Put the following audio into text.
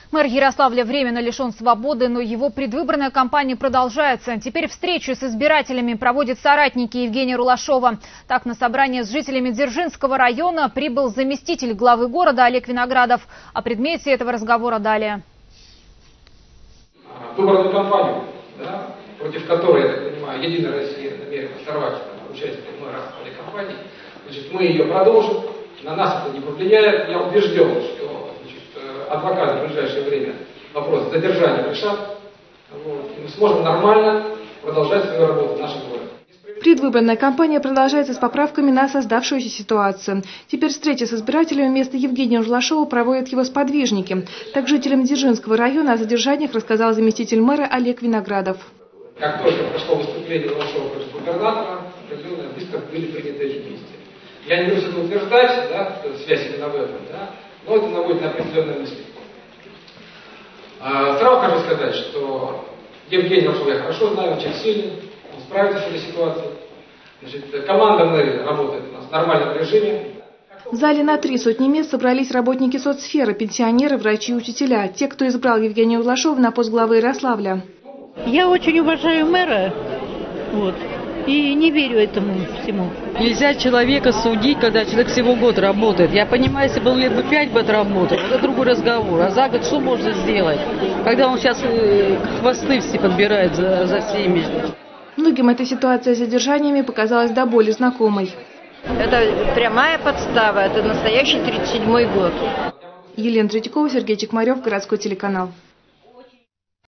Мэр Ярославля временно лишен свободы, но его предвыборная кампания продолжается. Теперь встречу с избирателями проводят соратники Евгения Рулашова. Так, на собрание с жителями Дзержинского района прибыл заместитель главы города Олег Виноградов. О предмете этого разговора далее. Выборную кампанию, против которой, я так понимаю, Единая Россия намерена сорвать участие мэра в этой кампании, мы ее продолжим. На нас это не повлияет. Я убежден, что адвокаты в ближайшее время вопрос задержания решат. И мы сможем нормально продолжать свою работу в нашем городе. Предвыборная кампания продолжается с поправками на создавшуюся ситуацию. Теперь встречи с избирателями вместо Евгения Рулашова проводят его сподвижники. Так жителям Дзержинского района о задержаниях рассказал заместитель мэра Олег Виноградов. Как только прошло выступление Рулашова против губернатора, определенно быстро были приняты эти действия. Я не буду это утверждать, связь именно в этом, но это наводит на определенные мысли. Сразу хочу сказать, что Евгений Рулашов я хорошо знаю, он очень сильный, он справится с этой ситуацией. Команда мэрии работает у нас в нормальном режиме. В зале на 300 мест собрались работники соцсферы, пенсионеры, врачи и учителя. Те, кто избрал Евгения Рулашова на пост главы Ярославля. Я очень уважаю мэра. И не верю этому всему. Нельзя человека судить, когда человек всего год работает. Я понимаю, если был лет бы 5 бы отработал, это другой разговор. А за год что можно сделать? Когда он сейчас хвосты все подбирает за всеми. Многим эта ситуация с задержаниями показалась до боли знакомой. Это прямая подстава, это настоящий 37-й год. Елена Третьякова, Сергей Чекмарев, городской телеканал.